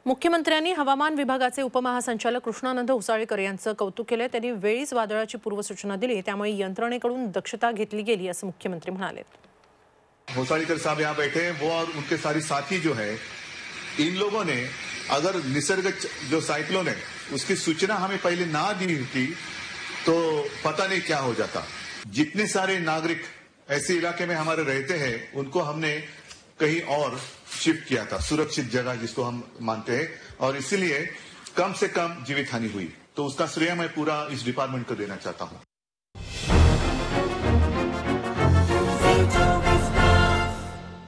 मुख्यमंत्र्यांनी हवामान विभागाचे उपमहासंचालक कृष्णानंद उसाळेकर यांचं कौतुक केले। त्यांनी वेळीच वादळाची पूर्वसूचना दिली, त्यामुळे यंत्रणेकडून दक्षता घेतली गेली असं मुख्यमंत्री म्हणाले। उसाळेकर साहब यहाँ बैठे हैं, वो और उनके सारी साथी जो है, इन लोगों ने अगर निसर्ग जो साइक्लोन है उसकी सूचना हमें पहले ना दी थी तो पता नहीं क्या हो जाता। जितने सारे नागरिक ऐसे इलाके में हमारे रहते हैं उनको हमने कहीं और शिफ्ट किया था, सुरक्षित जगह जिसको हम मानते हैं, और इसीलिए कम से कम जीवित हानि हुई। तो उसका श्रेय मैं पूरा इस डिपार्टमेंट को देना चाहता हूं।